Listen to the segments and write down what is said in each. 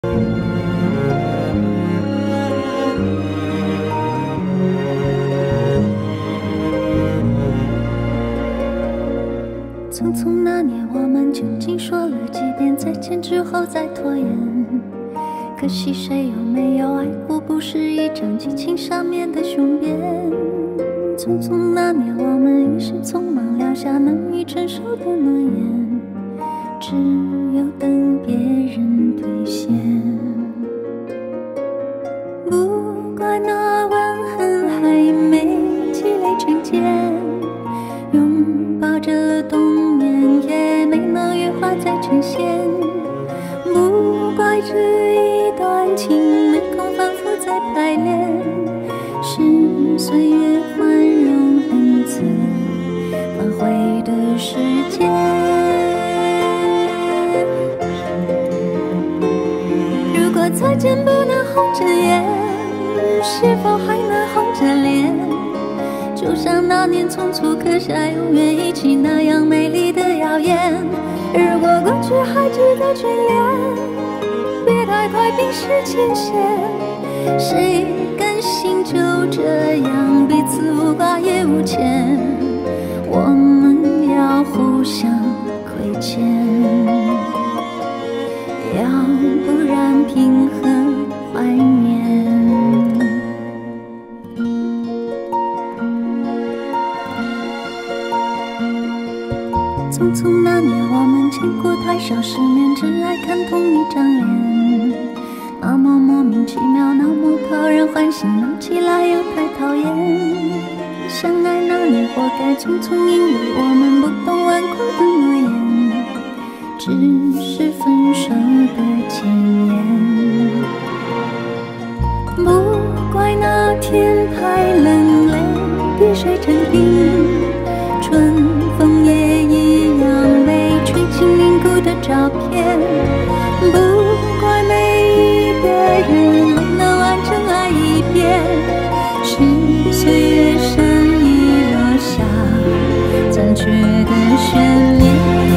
匆匆那年，我们究竟说了几遍再见之后再拖延？可惜谁有没有爱过，不是一张激情上面的雄辩。匆匆那年，我们一时匆忙撂下难以承受的诺言，只有等别人兑现。不怪那吻痕还没积累成茧，拥抱着冬眠也没能羽化再成仙。不怪这一段情没空反复再排练，是岁月宽容恩赐反悔的时间。如果再见不能红着眼，是否还能红着脸？就像那年匆促刻下永远一起那样美丽的谣言。如果过去还值得眷恋，别太快冰释前嫌。谁甘心就这样彼此无挂也无牵？我们要互相亏欠，要不然凭何怀念？匆匆那年，我们见过太少世面，只爱看同一张脸。那么莫名其妙，那么讨人欢喜，闹起来又太讨厌。相爱那年，活该匆匆，因为我们不懂顽固的诺言，只是分手的前言。不怪那天太冷，泪滴水成冰，春风也一样被吹进凝固的照片。不怪每一个人没能完整爱一遍，是岁月深遗落下残缺的悬念。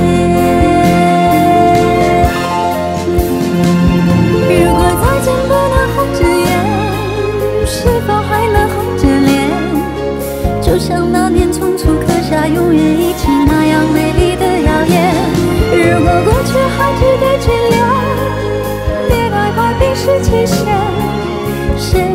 如果再见不能红着眼，是否还能红着脸？就像那年匆促刻下永远一起那样美丽的谣言。如果过去还值得眷恋，别太快冰释前嫌。谁